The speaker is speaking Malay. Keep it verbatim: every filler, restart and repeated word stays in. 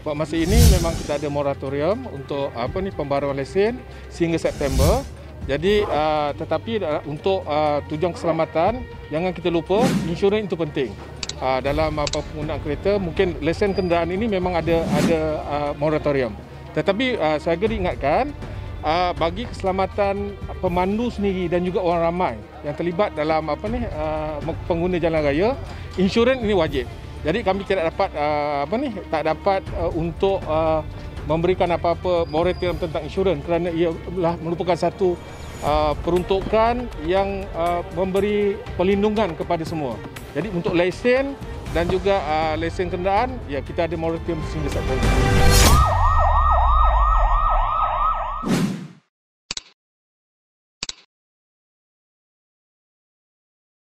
Buat masa ini memang kita ada moratorium untuk apa ni pembaruan lesen sehingga September. Jadi uh, tetapi uh, untuk uh, tujuan keselamatan jangan kita lupa insurans itu penting. Uh, dalam apa penggunaan kereta mungkin lesen kenderaan ini memang ada ada uh, moratorium. Tetapi uh, saya juga diingatkan uh, bagi keselamatan pemandu sendiri dan juga orang ramai yang terlibat dalam apa ni uh, pengguna jalan raya, insurans ini wajib. Jadi kami tidak dapat uh, apa ni tak dapat uh, untuk uh, memberikan apa-apa moratorium tentang insurans kerana ia adalah merupakan satu uh, peruntukan yang uh, memberi perlindungan kepada semua. Jadi untuk lesen dan juga uh, lesen kenderaan ya kita ada moratorium sehingga September.